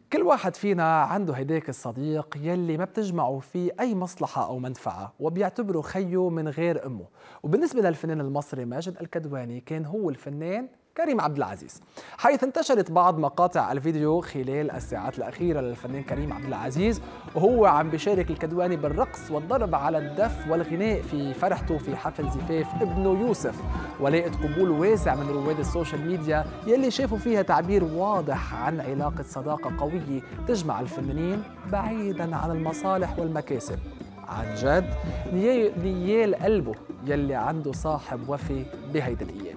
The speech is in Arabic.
كل واحد فينا عنده هيداك الصديق يلي ما بتجمعه فيه أي مصلحة أو منفعة وبيعتبره خيه من غير أمه. وبالنسبة للفنان المصري ماجد الكدواني كان هو الفنان كريم عبد العزيز، حيث انتشرت بعض مقاطع الفيديو خلال الساعات الأخيرة للفنان كريم عبد العزيز وهو عم بيشارك الكدواني بالرقص والضرب على الدف والغناء في فرحته في حفل زفاف ابنه يوسف، ولاقت قبول واسع من رواد السوشيال ميديا يلي شافوا فيها تعبير واضح عن علاقة صداقة قوية تجمع الفنانين بعيدا عن المصالح والمكاسب. عن جد نيال قلبه يلي عنده صاحب وفي بهيدي الأيام.